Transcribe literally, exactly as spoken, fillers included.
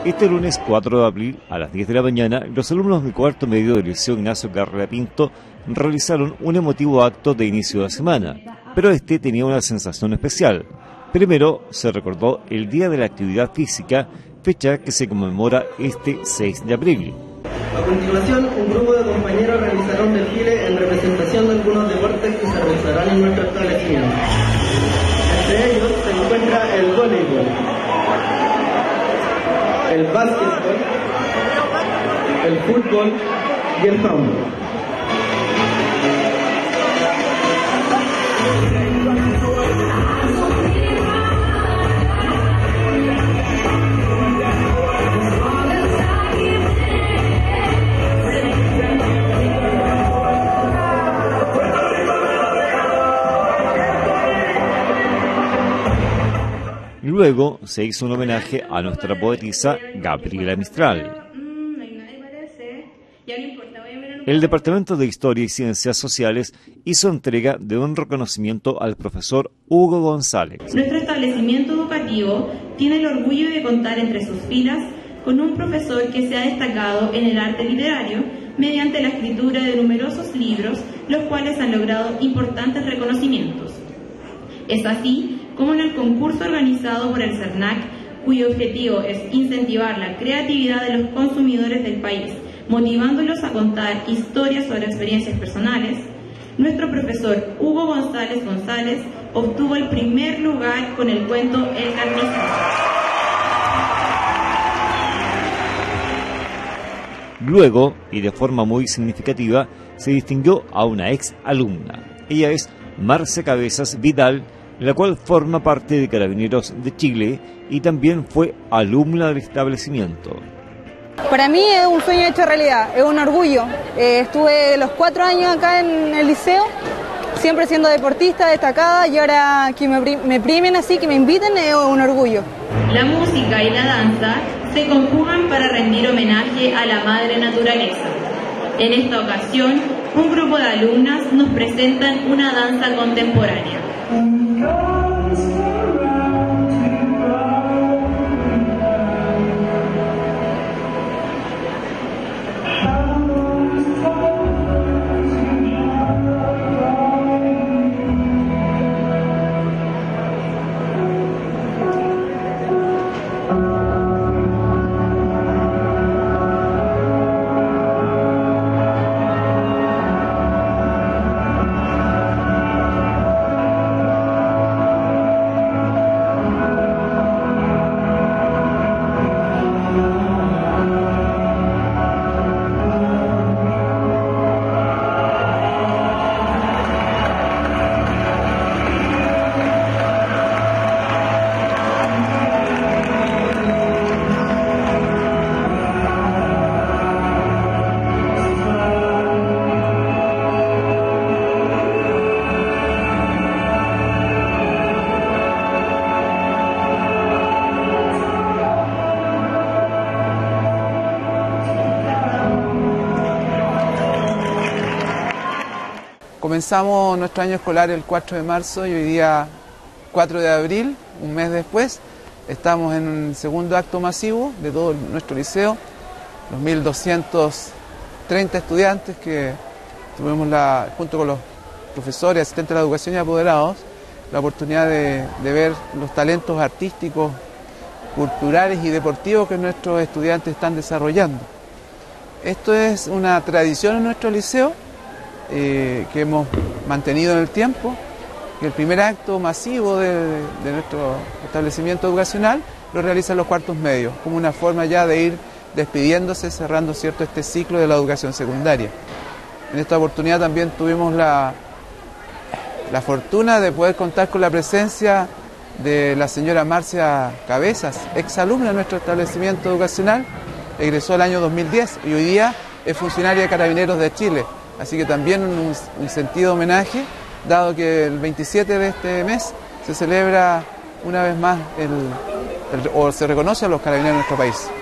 Este lunes cuatro de abril a las diez de la mañana, los alumnos de cuarto medio del Liceo Ignacio Carrera Pinto realizaron un emotivo acto de inicio de semana, pero este tenía una sensación especial. Primero se recordó el Día de la Actividad Física, fecha que se conmemora este seis de abril. A continuación, un grupo de compañeros realizará un desfile en representación de algunos deportes que se realizarán en nuestro establecimiento. Entre ellos se encuentra el voleibol, el básquetbol, el fútbol y el handball. Luego se hizo un homenaje a nuestra poetisa Gabriela Mistral. El Departamento de Historia y Ciencias Sociales hizo entrega de un reconocimiento al profesor Hugo González. Nuestro establecimiento educativo tiene el orgullo de contar entre sus filas con un profesor que se ha destacado en el arte literario mediante la escritura de numerosos libros, los cuales han logrado importantes reconocimientos. Es así como en el concurso organizado por el CERNAC, cuyo objetivo es incentivar la creatividad de los consumidores del país, motivándolos a contar historias sobre experiencias personales, nuestro profesor Hugo González González obtuvo el primer lugar con el cuento El Carnicero. Luego, y de forma muy significativa, se distinguió a una ex alumna. Ella es Marcia Cabezas Vidal, la cual forma parte de Carabineros de Chile y también fue alumna del establecimiento. Para mí es un sueño hecho realidad, es un orgullo. Eh, estuve los cuatro años acá en el liceo, siempre siendo deportista destacada, y ahora que me, me primen así, que me inviten, es un orgullo. La música y la danza se conjugan para rendir homenaje a la madre naturaleza. En esta ocasión, un grupo de alumnas nos presentan una danza contemporánea. Comenzamos nuestro año escolar el cuatro de marzo y hoy día cuatro de abril, un mes después, estamos en un segundo acto masivo de todo nuestro liceo, los mil doscientos treinta estudiantes que tuvimos la, junto con los profesores, asistentes de la educación y apoderados, la oportunidad de, de ver los talentos artísticos, culturales y deportivos que nuestros estudiantes están desarrollando. Esto es una tradición en nuestro liceo, Eh, que hemos mantenido en el tiempo, que el primer acto masivo de, de nuestro establecimiento educacional lo realizan los cuartos medios, como una forma ya de ir despidiéndose, cerrando cierto este ciclo de la educación secundaria. En esta oportunidad también tuvimos la, la fortuna de poder contar con la presencia de la señora Marcia Cabezas, exalumna de nuestro establecimiento educacional, egresó el año dos mil diez y hoy día es funcionaria de Carabineros de Chile. Así que también un, un sentido homenaje, dado que el veintisiete de este mes se celebra una vez más el, el, o se reconoce a los carabineros de nuestro país.